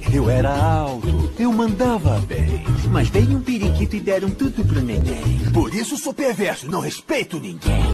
Eu era alto, eu mandava bem. Mas veio um periquito e deram tudo pro neném. Por isso sou perverso, não respeito ninguém.